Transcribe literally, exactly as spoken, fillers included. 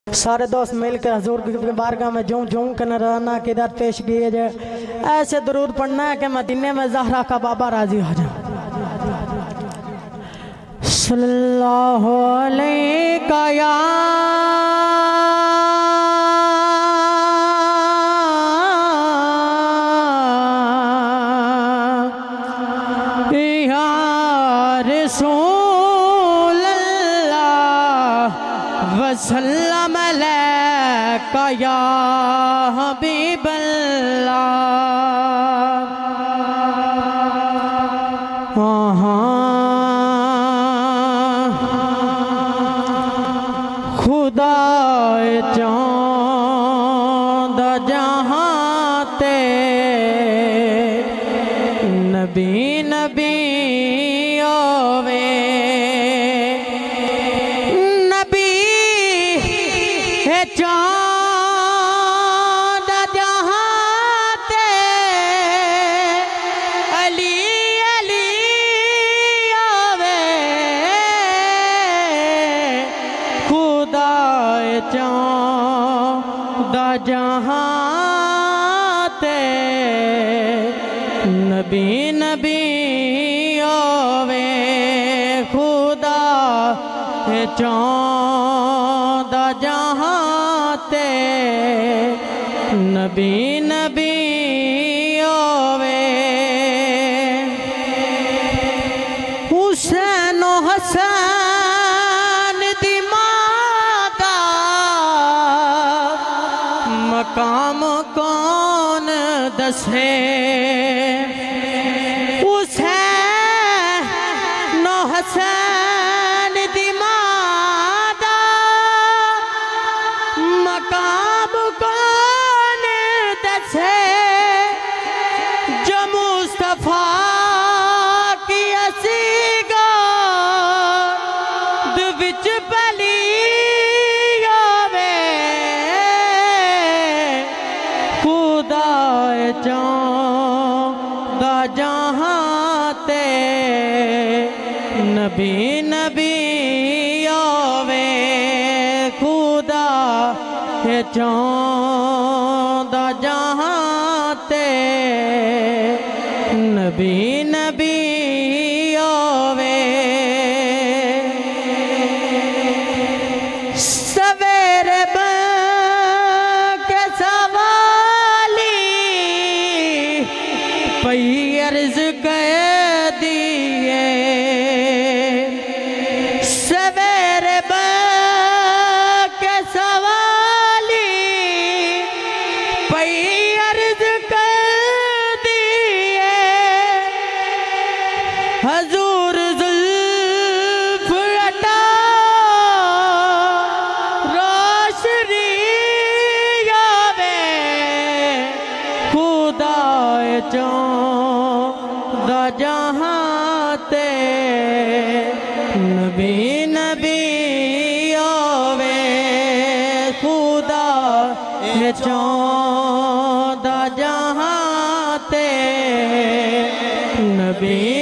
सारे दोस्त मिलकर हजूर की बारगाह में जूं जूं कर नजराना की दर पेश किए जाए। ऐसे दरूद पढ़ना है कि मदीने में ज़हरा का बाबा राजी हो जाए। सल्लल्लाहु अलैका या रसूल अल्लाह वसल्लम अलैका या हबीब अल्लाह। खुदा चाँद जहाँ ते नबी नबी चाँद जहाँ ते अली अली आवे। खुदा चाँद जहाँ ते नबी नबी आवे। खुदा चाँद जहाँ ते नबी नबी आवे। हुसैन हसन दी माता मकाम कौन दसे। हुसैन हसन दी माता मकाम कौन दसे। जो मुस्तफा की असीगा विच पली आवे। खुदा चाँद जहाँ ते नबी नबी आवे। खुदा चाँद जहाँ ते नबी नबी आवे। सवेरे के सवाली पई अर्ज कह दिए। सवेरे के सवाली पई अर्ज कर दिए। हजूर जुल्फ अटा रोशनी आवे। खुदा चाँद जहाँ ते नबी नबी आवे। खुदा चाँद जहाँ ते नबी